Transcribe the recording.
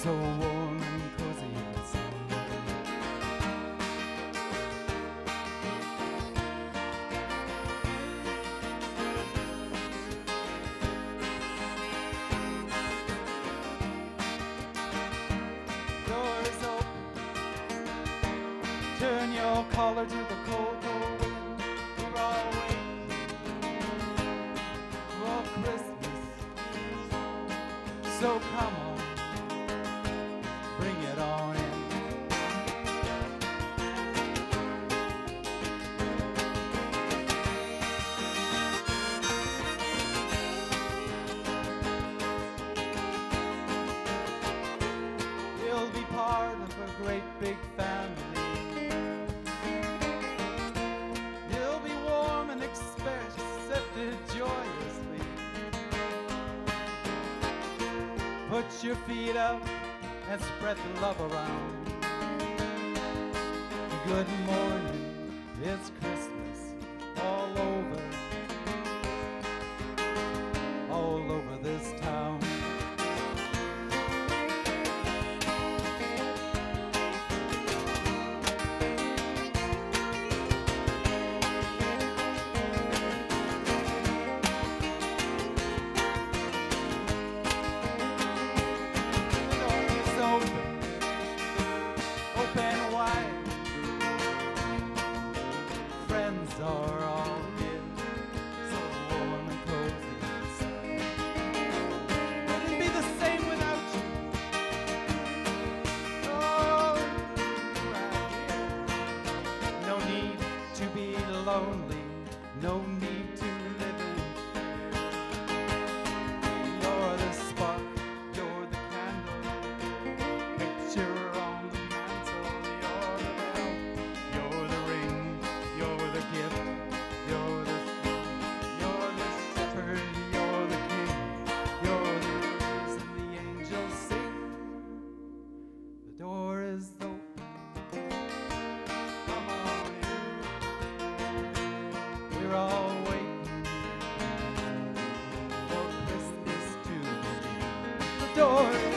so warm and cozy inside. Door is open. Turn your collar to the cold, cold wind. We're all waiting for Christmas. So come on, bring it on in. You'll be part of a great big family. You'll be warm and accepted joyously. Put your feet up and spread the love around. Good morning, it's Christmas all over this town. Open wide, friends are all here, so warm and cozy inside. Wouldn't be the same without you. Oh, right here. No need to be lonely, no need to live in fear. You're the spark, you're the candle, picture on the mantle. You're the bell, you're the ring, you're the gift, you're the sun, you're the shepherd, you're the king, you're the reason the angels sing. The door is open, come on in. We're all waiting for Christmas to begin. The door is